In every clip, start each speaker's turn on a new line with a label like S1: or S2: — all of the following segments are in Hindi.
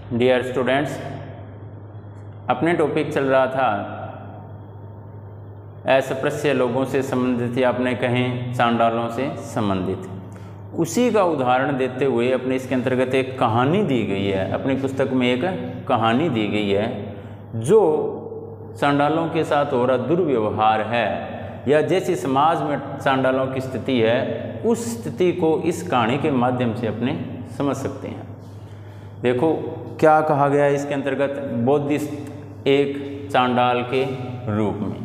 S1: डियर स्टूडेंट्स, अपने टॉपिक चल रहा था अस्पृश्य लोगों से संबंधित या अपने कहें चांडालों से संबंधित। उसी का उदाहरण देते हुए अपने इसके अंतर्गत एक कहानी दी गई है। अपनी पुस्तक में एक कहानी दी गई है जो चांडालों के साथ हो रहा दुर्व्यवहार है या जैसी समाज में चांडालों की स्थिति है उस स्थिति को इस कहानी के माध्यम से अपने समझ सकते हैं। देखो क्या कहा गया है इसके अंतर्गत, बुद्धिस्ट एक चांडाल के रूप में।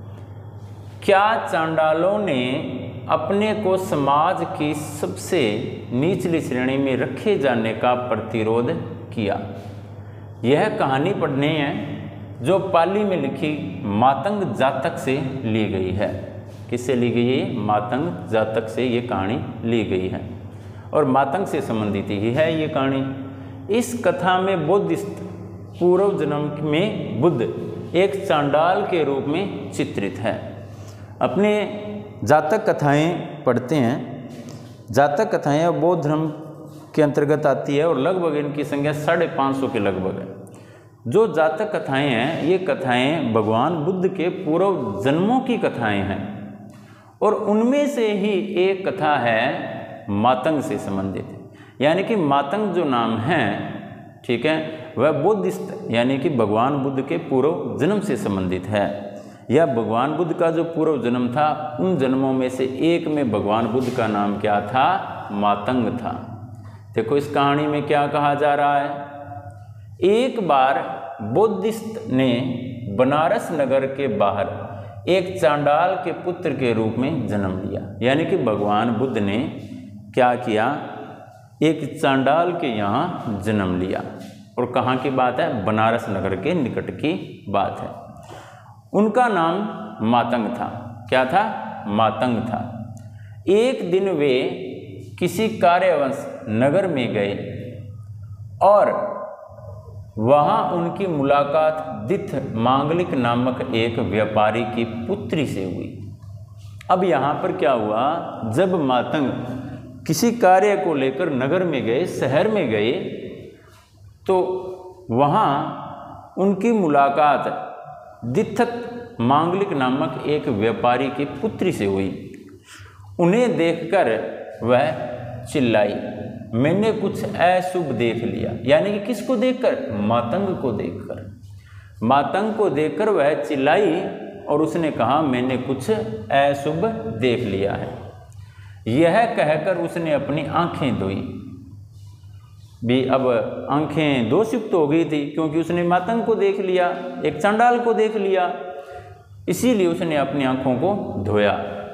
S1: क्या चांडालों ने अपने को समाज की सबसे निचली श्रेणी में रखे जाने का प्रतिरोध किया? यह कहानी पढ़ने हैं जो पाली में लिखी मातंग जातक से ली गई है। किससे ली गई है? मातंग जातक से ये कहानी ली गई है और मातंग से संबंधित ही है ये कहानी। इस कथा में बुद्धिस्ट पूर्व जन्म में बुद्ध एक चांडाल के रूप में चित्रित है। अपने जातक कथाएं पढ़ते हैं। जातक कथाएं बौद्ध धर्म के अंतर्गत आती है और लगभग इनकी संख्या 550 के लगभग है। जो जातक कथाएं हैं ये कथाएं भगवान बुद्ध के पूर्व जन्मों की कथाएं हैं और उनमें से ही एक कथा है मातंग से संबंधित। यानी कि मातंग जो नाम है, ठीक है, वह बुद्धिस्ट यानी कि भगवान बुद्ध के पूर्व जन्म से संबंधित है या भगवान बुद्ध का जो पूर्व जन्म था उन जन्मों में से एक में भगवान बुद्ध का नाम क्या था? मातंग था। देखो इस कहानी में क्या कहा जा रहा है। एक बार बुद्धिस्ट ने बनारस नगर के बाहर एक चांडाल के पुत्र के रूप में जन्म लिया। यानी कि भगवान बुद्ध ने क्या किया? एक चांडाल के यहाँ जन्म लिया। और कहाँ की बात है? बनारस नगर के निकट की बात है। उनका नाम मातंग था। क्या था? मातंग था। एक दिन वे किसी कार्यवश नगर में गए और वहाँ उनकी मुलाकात दिथ मांगलिक नामक एक व्यापारी की पुत्री से हुई। अब यहाँ पर क्या हुआ? जब मातंग किसी कार्य को लेकर नगर में गए, शहर में गए, तो वहाँ उनकी मुलाकात दिथक मांगलिक नामक एक व्यापारी की पुत्री से हुई। उन्हें देखकर वह चिल्लाई, मैंने कुछ अशुभ देख लिया। यानी कि किसको देखकर? मातंग को देखकर। मातंग को देखकर वह चिल्लाई और उसने कहा मैंने कुछ अशुभ देख लिया है। यह कहकर उसने अपनी आंखें धोई भी। अब आंखें दोषयुक्त हो गई थी क्योंकि उसने मातंग को देख लिया, एक चांडाल को देख लिया, इसीलिए उसने अपनी आंखों को धोया।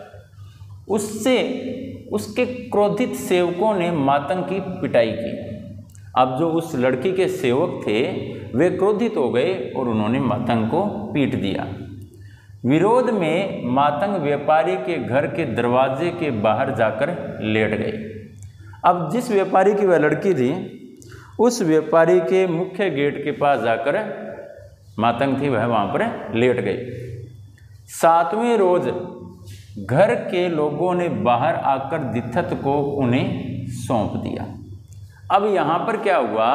S1: उससे उसके क्रोधित सेवकों ने मातंग की पिटाई की। अब जो उस लड़की के सेवक थे वे क्रोधित हो गए और उन्होंने मातंग को पीट दिया। विरोध में मातंग व्यापारी के घर के दरवाजे के बाहर जाकर लेट गए। अब जिस व्यापारी की वह लड़की थी उस व्यापारी के मुख्य गेट के पास जाकर मातंग थी वह वहाँ पर लेट गई। 7वें रोज घर के लोगों ने बाहर आकर दिथत को उन्हें सौंप दिया। अब यहाँ पर क्या हुआ?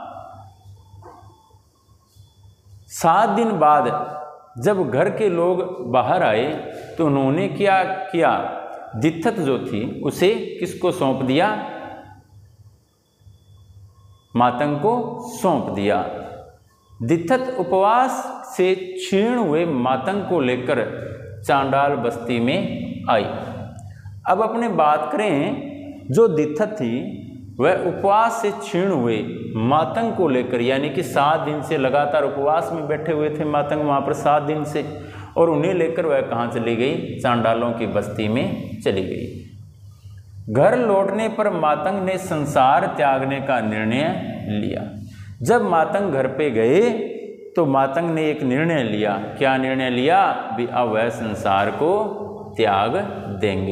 S1: 7 दिन बाद जब घर के लोग बाहर आए तो उन्होंने क्या किया? दिथत जो थी उसे किसको सौंप दिया? मातंग को सौंप दिया। दिथत उपवास से क्षीण हुए मातंग को लेकर चांडाल बस्ती में आई। अब अपने बात करें, जो दिथत थी वह उपवास से क्षीण हुए मातंग को लेकर, यानी कि 7 दिन से लगातार उपवास में बैठे हुए थे मातंग वहाँ पर 7 दिन से, और उन्हें लेकर वह कहाँ चली गई? चांडालों की बस्ती में चली गई। घर लौटने पर मातंग ने संसार त्यागने का निर्णय लिया। जब मातंग घर पे गए तो मातंग ने एक निर्णय लिया। क्या निर्णय लिया? भी अब वह संसार को त्याग देंगे।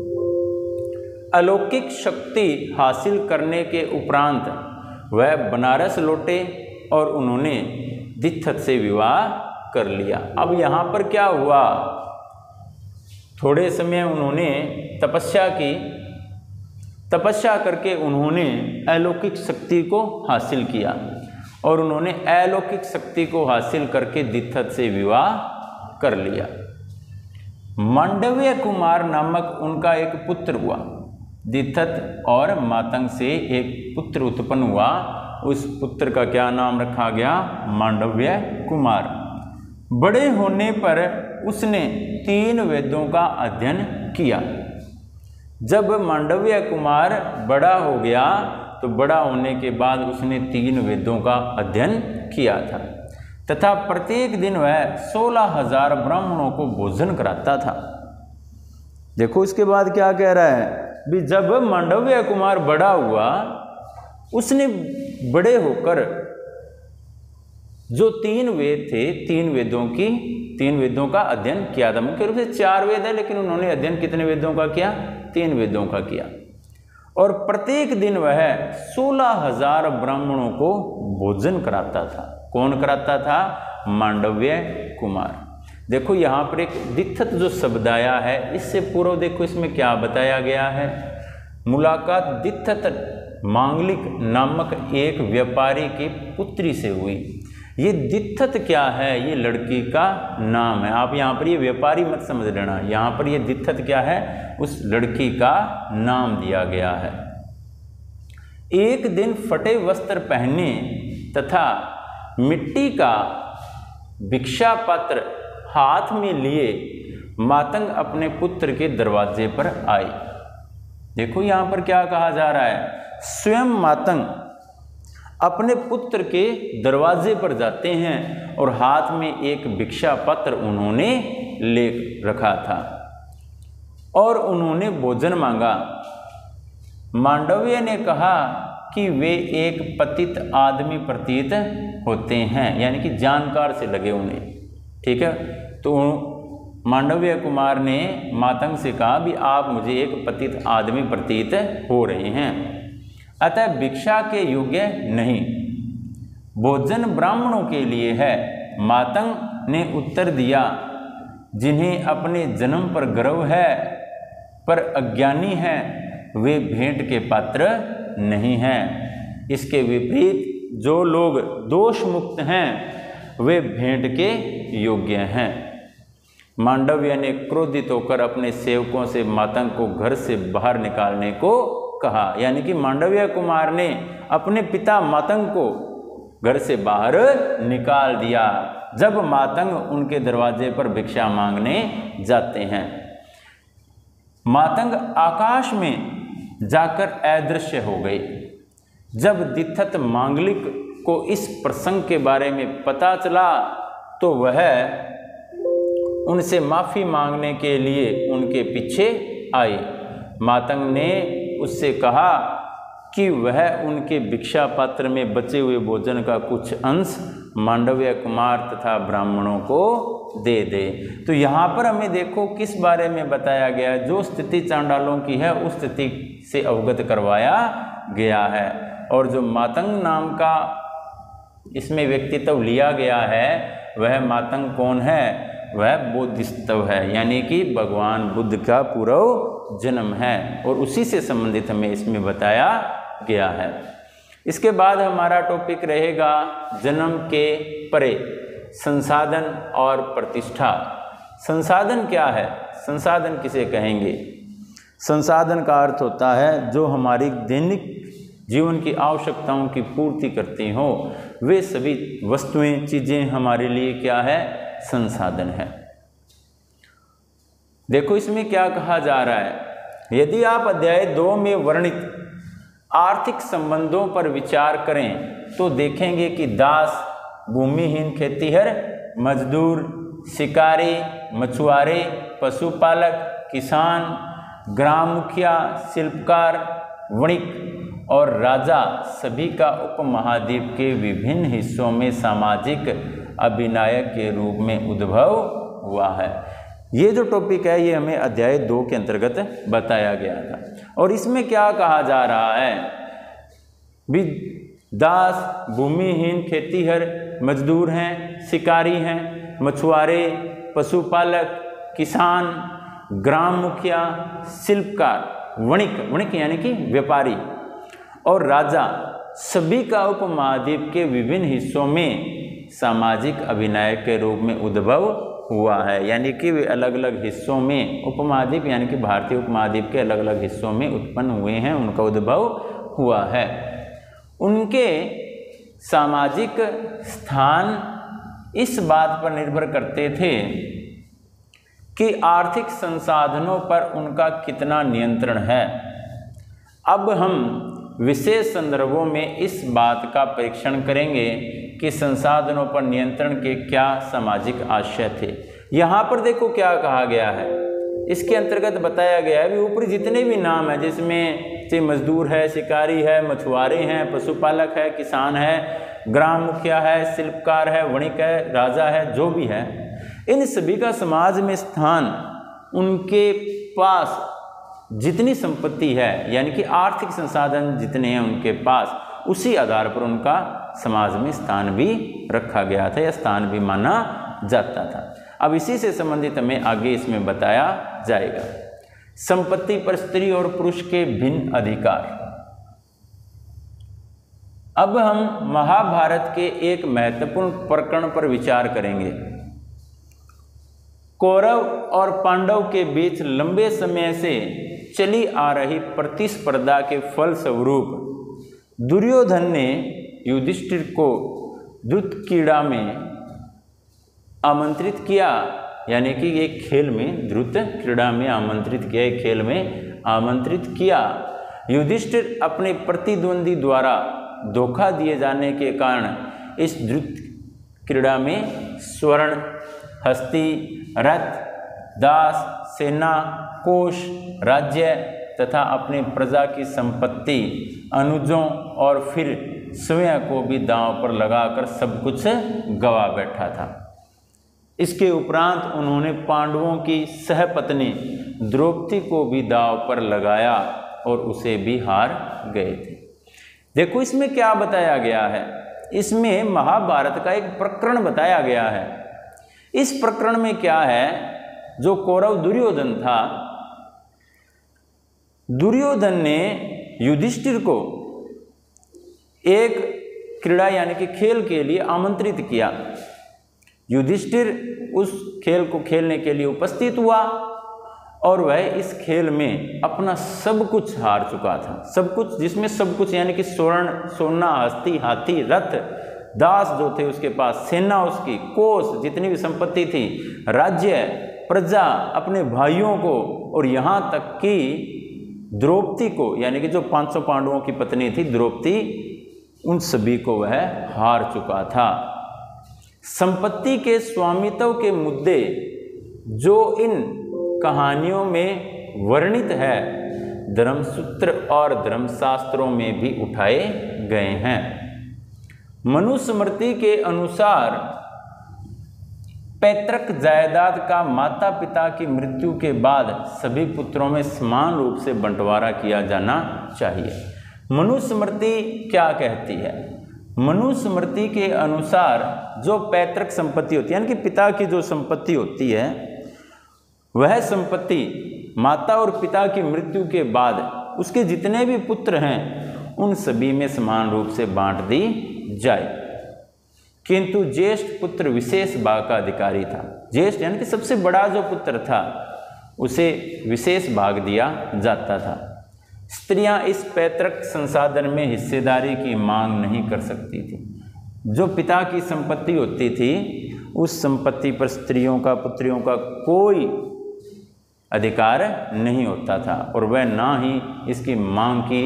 S1: अलौकिक शक्ति हासिल करने के उपरांत वह बनारस लौटे और उन्होंने दिथत से विवाह कर लिया। अब यहाँ पर क्या हुआ? थोड़े समय उन्होंने तपस्या की, तपस्या करके उन्होंने अलौकिक शक्ति को हासिल किया और उन्होंने अलौकिक शक्ति को हासिल करके दित्थत से विवाह कर लिया। मांडव्य कुमार नामक उनका एक पुत्र हुआ। दित्थत और मातंग से एक पुत्र उत्पन्न हुआ। उस पुत्र का क्या नाम रखा गया? मांडव्य कुमार। बड़े होने पर उसने 3 वेदों का अध्ययन किया। जब मांडव्य कुमार बड़ा हो गया तो बड़ा होने के बाद उसने 3 वेदों का अध्ययन किया था तथा प्रत्येक दिन वह 16,000 ब्राह्मणों को भोजन कराता था। देखो इसके बाद क्या कह रहा है भी जब मांडव्य कुमार बड़ा हुआ, उसने बड़े होकर जो 3 वेद थे, 3 वेदों का अध्ययन किया था। मुख्य रूप से 4 वेद है, लेकिन उन्होंने अध्ययन कितने वेदों का किया? 3 वेदों का किया। और प्रत्येक दिन वह 16,000 ब्राह्मणों को भोजन कराता था। कौन कराता था? मांडव्य कुमार। देखो यहाँ पर एक दित्थत जो शब्द आया है, इससे पूर्व देखो इसमें क्या बताया गया है। मुलाकात दित्थत मांगलिक नामक एक व्यापारी की पुत्री से हुई। ये दित्थत क्या है? ये लड़की का नाम है। आप यहाँ पर ये व्यापारी मत समझ लेना, यहाँ पर ये दित्थत क्या है? उस लड़की का नाम दिया गया है। एक दिन फटे वस्त्र पहने तथा मिट्टी का भिक्षा पात्र हाथ में लिए मातंग अपने पुत्र के दरवाजे पर आई। देखो यहाँ पर क्या कहा जा रहा है? स्वयं मातंग अपने पुत्र के दरवाजे पर जाते हैं और हाथ में एक भिक्षा पत्र उन्होंने ले रखा था और उन्होंने भोजन मांगा। मांडव्य ने कहा कि वे एक पतित आदमी प्रतीत होते हैं, यानी कि जानकार से लगे उन्हें। ठीक है, तो मांडव्य कुमार ने मातंग से कहा भी आप मुझे एक पतित आदमी प्रतीत हो रहे हैं, अतः भिक्षा के योग्य नहीं, भोजन ब्राह्मणों के लिए है। मातंग ने उत्तर दिया, जिन्हें अपने जन्म पर गर्व है पर अज्ञानी है, वे भेंट के पात्र नहीं हैं। इसके विपरीत जो लोग दोष मुक्त हैं वे भेंट के योग्य हैं। मांडव्य ने क्रोधित होकर अपने सेवकों से मातंग को घर से बाहर निकालने को कहा, यानी कि मांडव्य कुमार ने अपने पिता मातंग को घर से बाहर निकाल दिया जब मातंग उनके दरवाजे पर भिक्षा मांगने जाते हैं। मातंग आकाश में जाकर अदृश्य हो गई। जब दित्थत मांगलिक को इस प्रसंग के बारे में पता चला तो वह उनसे माफ़ी मांगने के लिए उनके पीछे आई। मातंग ने उससे कहा कि वह उनके भिक्षा पात्र में बचे हुए भोजन का कुछ अंश मांडव्य कुमार तथा ब्राह्मणों को दे दे। तो यहाँ पर हमें देखो किस बारे में बताया गया है, जो स्थिति चांडालों की है उस स्थिति से अवगत करवाया गया है। और जो मातंग नाम का इसमें व्यक्तित्व लिया गया है वह मातंग कौन है? वह बोधिसत्व है, यानी कि भगवान बुद्ध का पूर्व जन्म है और उसी से संबंधित हमें इसमें बताया गया है। इसके बाद हमारा टॉपिक रहेगा जन्म के परे, संसाधन और प्रतिष्ठा। संसाधन क्या है? संसाधन किसे कहेंगे? संसाधन का अर्थ होता है जो हमारी दैनिक जीवन की आवश्यकताओं की पूर्ति करती हो, वे सभी वस्तुएं चीज़ें हमारे लिए क्या है? संसाधन है। देखो इसमें क्या कहा जा रहा है, यदि आप अध्याय 2 में वर्णित आर्थिक संबंधों पर विचार करें तो देखेंगे कि दास, भूमिहीन खेतीहर, मजदूर, शिकारी, मछुआरे, पशुपालक, किसान, ग्राम मुखिया, शिल्पकार, वणिक और राजा सभी का उपमहाद्वीप के विभिन्न हिस्सों में सामाजिक अभिनायक के रूप में उद्भव हुआ है। ये जो टॉपिक है ये हमें अध्याय 2 के अंतर्गत बताया गया था। और इसमें क्या कहा जा रहा है भी दास, भूमिहीन खेतीहर, मजदूर हैं, शिकारी हैं, मछुआरे, पशुपालक, किसान, ग्राम मुखिया, शिल्पकार, वणिक, वणिक यानी कि व्यापारी और राजा सभी का उपमहाद्वीप के विभिन्न हिस्सों में सामाजिक अभिनय के रूप में उद्भव हुआ है। यानी कि वे अलग अलग हिस्सों में, उपमहाद्वीप यानी कि भारतीय उपमहाद्वीप के अलग अलग हिस्सों में उत्पन्न हुए हैं, उनका उद्भव हुआ है। उनके सामाजिक स्थान इस बात पर निर्भर करते थे कि आर्थिक संसाधनों पर उनका कितना नियंत्रण है। अब हम विशेष संदर्भों में इस बात का परीक्षण करेंगे कि संसाधनों पर नियंत्रण के क्या सामाजिक आशय थे। यहाँ पर देखो क्या कहा गया है, इसके अंतर्गत बताया गया है कि ऊपर जितने भी नाम हैं, जिसमें से मजदूर है, शिकारी है, मछुआरे हैं, पशुपालक है, किसान है, ग्राम मुखिया है, शिल्पकार है, वणिक है, राजा है, जो भी है, इन सभी का समाज में स्थान उनके पास जितनी संपत्ति है, यानी कि आर्थिक संसाधन जितने हैं उनके पास, उसी आधार पर उनका समाज में स्थान भी रखा गया था या स्थान भी माना जाता था। अब इसी से संबंधित हमें आगे इसमें बताया जाएगा। संपत्ति पर स्त्री और पुरुष के भिन्न अधिकार। अब हम महाभारत के एक महत्वपूर्ण प्रकरण पर विचार करेंगे। कौरव और पांडव के बीच लंबे समय से चली आ रही प्रतिस्पर्धा के फलस्वरूप दुर्योधन ने युधिष्ठिर को द्रुत क्रीड़ा में आमंत्रित किया, यानी कि एक खेल में, द्रुत क्रीड़ा में आमंत्रित किया, एक खेल में आमंत्रित किया। युधिष्ठिर अपने प्रतिद्वंदी द्वारा धोखा दिए जाने के कारण इस द्रुत क्रीड़ा में स्वर्ण, हस्ती, रथ, दास, सेना, कोष, राज्य तथा अपने प्रजा की संपत्ति, अनुजों और फिर स्वयं को भी दांव पर लगाकर सब कुछ गवा बैठा था। इसके उपरांत उन्होंने पांडवों की सहपत्नी द्रौपदी को भी दांव पर लगाया और उसे भी हार गए थे। देखो इसमें क्या बताया गया है, इसमें महाभारत का एक प्रकरण बताया गया है। इस प्रकरण में क्या है, जो कौरव दुर्योधन था, दुर्योधन ने युधिष्ठिर को एक क्रीड़ा यानी कि खेल के लिए आमंत्रित किया। युधिष्ठिर उस खेल को खेलने के लिए उपस्थित हुआ और वह इस खेल में अपना सब कुछ हार चुका था। सब कुछ, जिसमें सब कुछ यानी कि स्वर्ण, सोना, हस्ती, हाथी, रथ, दास जो थे उसके पास, सेना उसकी, कोष, जितनी भी संपत्ति थी, राज्य, प्रजा, अपने भाइयों को और यहाँ तक कि द्रौपदी को, यानी कि जो 500 पांडवों की पत्नी थी द्रौपदी, उन सभी को वह हार चुका था। संपत्ति के स्वामित्व के मुद्दे जो इन कहानियों में वर्णित है, धर्मसूत्र और धर्मशास्त्रों में भी उठाए गए हैं। मनुस्मृति के अनुसार पैतृक जायदाद का माता पिता की मृत्यु के बाद सभी पुत्रों में समान रूप से बंटवारा किया जाना चाहिए। मनुस्मृति क्या कहती है? मनुस्मृति के अनुसार जो पैतृक संपत्ति होती है, यानी कि पिता की जो संपत्ति होती है, वह संपत्ति माता और पिता की मृत्यु के बाद उसके जितने भी पुत्र हैं उन सभी में समान रूप से बांट दी जाए। किंतु ज्येष्ठ पुत्र विशेष भाग का अधिकारी था। ज्येष्ठ यानी कि सबसे बड़ा जो पुत्र था उसे विशेष भाग दिया जाता था। स्त्रियां इस पैतृक संसाधन में हिस्सेदारी की मांग नहीं कर सकती थी। जो पिता की संपत्ति होती थी उस संपत्ति पर स्त्रियों का, पुत्रियों का कोई अधिकार नहीं होता था और वह ना ही इसकी मांग की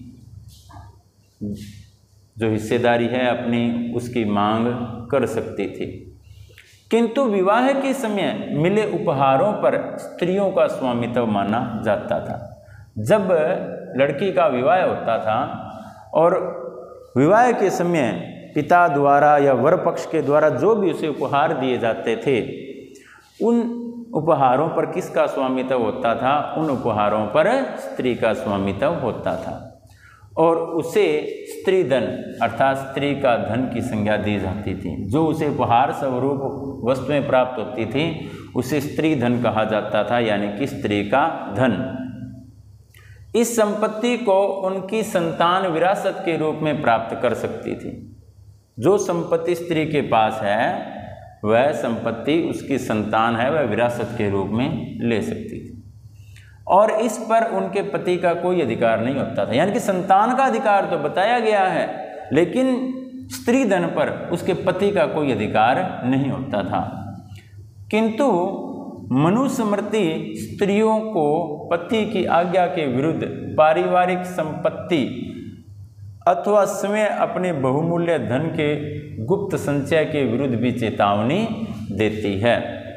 S1: जो हिस्सेदारी है अपनी उसकी मांग कर सकती थी। किंतु विवाह के समय मिले उपहारों पर स्त्रियों का स्वामित्व माना जाता था। जब लड़की का विवाह होता था और विवाह के समय पिता द्वारा या वर पक्ष के द्वारा जो भी उसे उपहार दिए जाते थे, उन उपहारों पर किसका स्वामित्व होता था? उन उपहारों पर स्त्री का स्वामित्व होता था और उसे स्त्री धन अर्थात स्त्री का धन की संज्ञा दी जाती थी। जो उसे उपहार स्वरूप वस्तुएं प्राप्त होती थी उसे स्त्री धन कहा जाता था, यानी कि स्त्री का धन। इस संपत्ति को उनकी संतान विरासत के रूप में प्राप्त कर सकती थी। जो संपत्ति स्त्री के पास है वह संपत्ति उसकी संतान है, वह विरासत के रूप में ले सकती थी और इस पर उनके पति का कोई अधिकार नहीं होता था। यानी कि संतान का अधिकार तो बताया गया है, लेकिन स्त्री धन पर उसके पति का कोई अधिकार नहीं होता था। किंतु मनुस्मृति स्त्रियों को पति की आज्ञा के विरुद्ध पारिवारिक संपत्ति अथवा स्वयं अपने बहुमूल्य धन के गुप्त संचय के विरुद्ध भी चेतावनी देती है।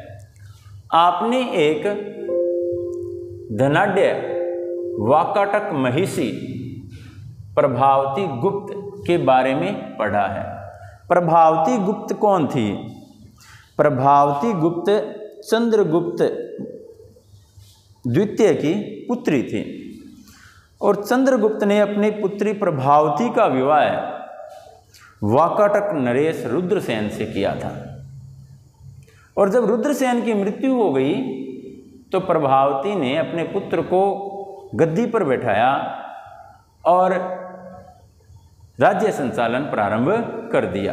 S1: आपने एक धनाढ्य वाकाटक महिषी प्रभावती गुप्त के बारे में पढ़ा है। प्रभावती गुप्त कौन थी? प्रभावती गुप्त चंद्रगुप्त द्वितीय की पुत्री थी और चंद्रगुप्त ने अपनी पुत्री प्रभावती का विवाह वाकाटक नरेश रुद्रसेन से किया था और जब रुद्रसेन की मृत्यु हो गई तो प्रभावती ने अपने पुत्र को गद्दी पर बैठाया और राज्य संचालन प्रारंभ कर दिया।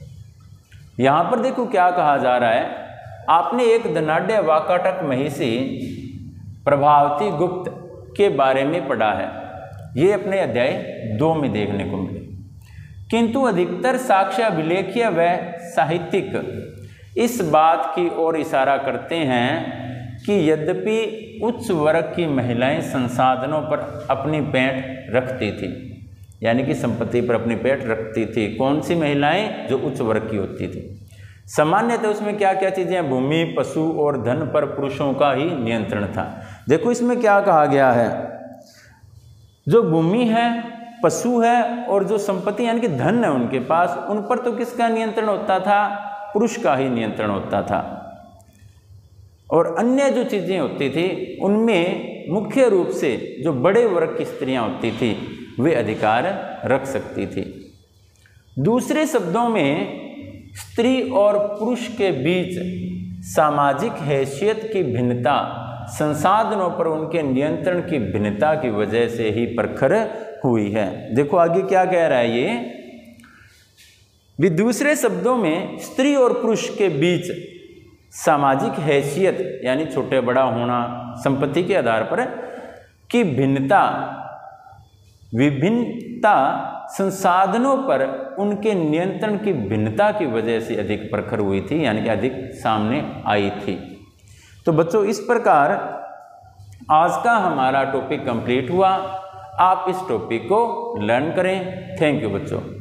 S1: यहाँ पर देखो क्या कहा जा रहा है, आपने एक धनाढ्य वाकाटक महिषी प्रभावती गुप्त के बारे में पढ़ा है, ये अपने अध्याय 2 में देखने को मिले। किंतु अधिकतर साक्ष्याभिलेखीय व साहित्यिक इस बात की ओर इशारा करते हैं कि यद्यपि उच्च वर्ग की महिलाएं संसाधनों पर अपनी पैठ रखती थी, यानी कि संपत्ति पर अपनी पैठ रखती थी। कौन सी महिलाएं? जो उच्च वर्ग की होती थी। सामान्यतः उसमें क्या क्या चीज़ें? भूमि, पशु और धन पर पुरुषों का ही नियंत्रण था। देखो इसमें क्या कहा गया है, जो भूमि है, पशु है और जो संपत्ति यानी कि धन है उनके पास, उन पर तो किसका नियंत्रण होता था? पुरुष का ही नियंत्रण होता था। और अन्य जो चीज़ें होती थी उनमें मुख्य रूप से जो बड़े वर्ग की स्त्रियां होती थी वे अधिकार रख सकती थी। दूसरे शब्दों में स्त्री और पुरुष के बीच सामाजिक हैसियत की भिन्नता संसाधनों पर उनके नियंत्रण की भिन्नता की वजह से ही प्रखर हुई है। देखो आगे क्या कह रहा है ये भी, दूसरे शब्दों में स्त्री और पुरुष के बीच सामाजिक हैसियत यानी छोटे बड़ा होना, संपत्ति के आधार पर की भिन्नता, विभिन्नता संसाधनों पर उनके नियंत्रण की भिन्नता की वजह से अधिक प्रखर हुई थी, यानी कि अधिक सामने आई थी। तो बच्चों इस प्रकार आज का हमारा टॉपिक कंप्लीट हुआ। आप इस टॉपिक को लर्न करें। थैंक यू बच्चों।